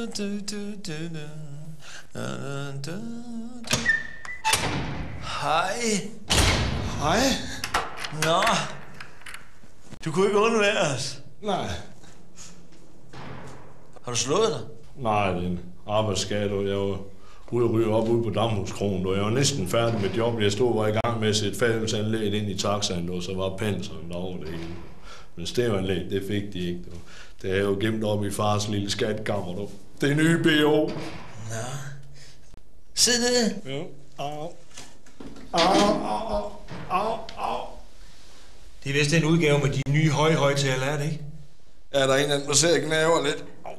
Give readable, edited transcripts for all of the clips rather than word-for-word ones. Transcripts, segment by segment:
Hej. Hej. Nå. Du kunne ikke undvære os. Nej. Har du slået dig? Nej, det er en arbejdsskade, og jeg var ude at ryge op ude på Damhuskronen, og jeg var næsten færdig med job. Jeg var i gang med at sætte fældesanlæg ind i taxaen, og så var penseren over det hele. Men stævanlæg, det fik de ikke. Det er jo gemt op i fars lille skatkammer. Det er nye BO. Nå. Sid ned. Ja. Au. Au, au, au, au. Det er vist en udgave med de nye højtaler, er det ikke? Ja, der er en anden, der ser knæver lidt.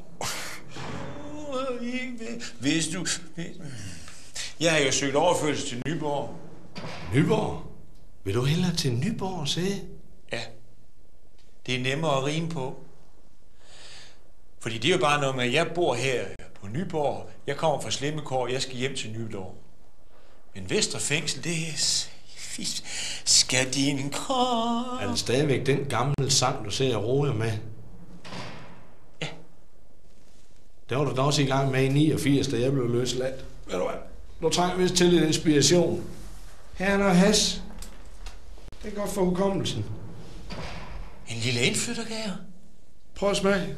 Hvis du... Jeg har jo søgt overførsel til Nyborg. Nyborg? Vil du hellere til Nyborg, se? Ja. Det er nemmere at rime på. Fordi det er jo bare noget med, at jeg bor her på Nyborg. Jeg kommer fra Slimmekår, jeg skal hjem til Nyborg. Men Vestre Fængsel, det er... Skal din krop... Er det stadigvæk den gamle sang, du ser roer med? Ja. Det var du da også i gang med i 89, da jeg blev løsladt. Ved du hvad? Du trænger vist til lidt inspiration. Her er noget has. Det er godt for hukommelsen. En lille indflyttergave. Prøv at smage.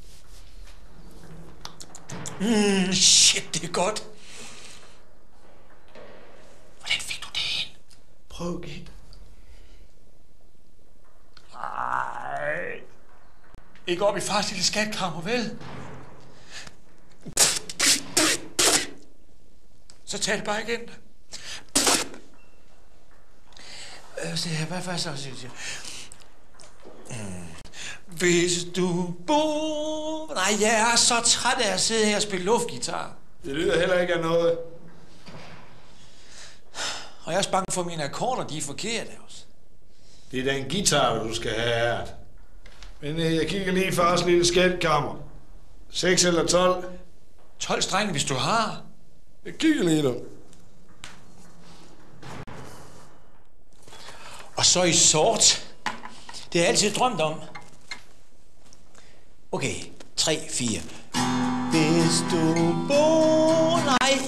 Shit, det er godt. Hvordan fik du det ind? Prøv at gætte. Nej. Ikke op i fars lille skatkammer, vel? Så tag det bare igen. Hvad så? Hvis du bor... Nej, jeg er så træt af at sidde her og spille luftgitar. Det lyder heller ikke af noget. Og jeg er også bange for, at mine akkorder, de er forkerte også. Det er da en guitar, du skal have her. Men jeg kigger lige i fars lille skatkammer. 6 eller 12? 12 strenge, hvis du har. Jeg kigger lige nu. Og så i sort. Det har jeg altid drømt om. Okay, 3, 4. Hvis du bor... Nej.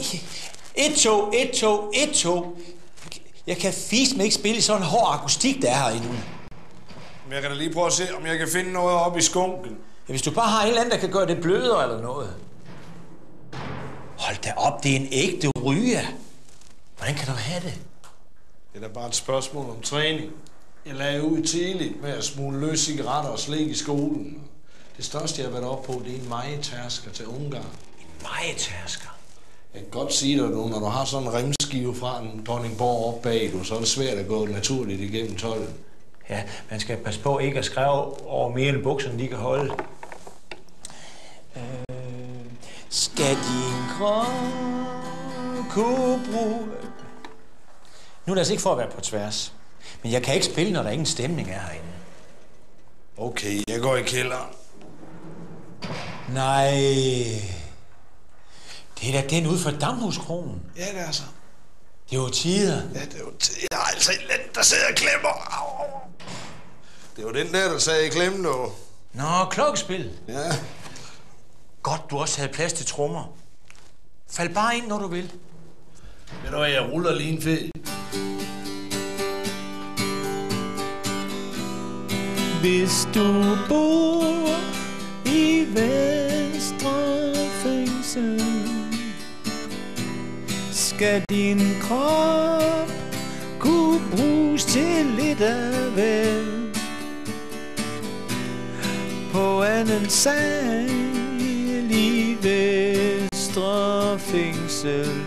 1, 2. Jeg kan fisk ikke spille sådan en hård akustik, der er herinde. Men jeg kan da lige prøve at se, om jeg kan finde noget oppe i skunken. Ja, hvis du bare har en eller anden, der kan gøre det blødere eller noget. Hold da op, det er en ægte ryger. Hvordan kan du have det? Det er da bare et spørgsmål om træning. Jeg lagde ud tidligt med at smule løs cigaretter og slik i skolen. Det største, jeg har været oppe på, det er en mejetærsker til Ungarn. En mejetærsker? Jeg kan godt sige dig, når du har sådan en remskive fra en Dronningborg op bag, så er det svært at gå naturligt igennem tolden. Ja, man skal passe på ikke at skrive over mere end bukserne, de kan holde. Skal din krop kunne bruge... Nu er det altså ikke for at være på tværs. Men jeg kan ikke spille, når der ingen stemning er herinde. Okay, jeg går i kælderen. Nej. Det er da den ude fra Damhuskronen. Ja, det er så. Det er jo tider. Ja, det er jo tider. Jeg har altså en eller anden, der sidder og klemmer. Au. Det var den der sad i klemme nu. Nå, klokkespil. Ja. Godt, du også havde plads til trommer. Fald bare ind, når du vil. Ved du hvad, jeg ruller lige en fed. Hvis du bor i Vestre Fængsel, skal din krop kunne bruges til lidt af vel. På anden sal i Vestre Fængsel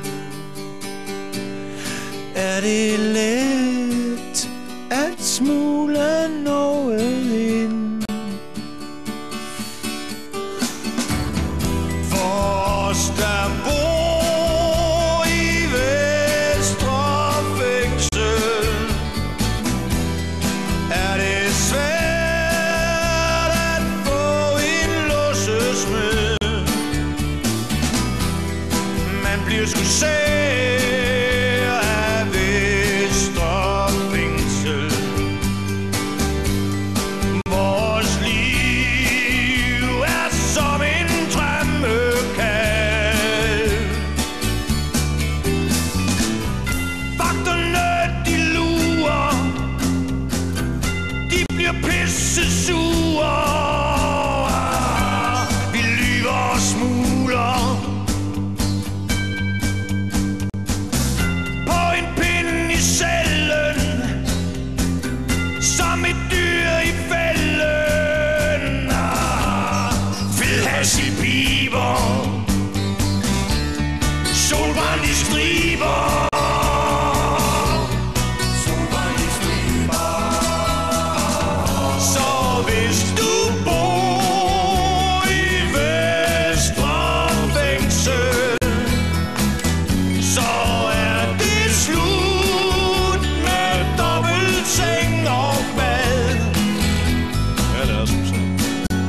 er det let at smule noget ind. For os, der bor i Vestre Fængsel, er det svært at få en låsesmed. Man bliver sgu sær af Vestre Fængsel. Vores liv er som en drømmekast. smugler på en pind i cellen, som et dyr i fælden. Fed has i piber, solbrand i striber.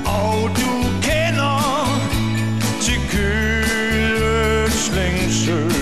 Sure.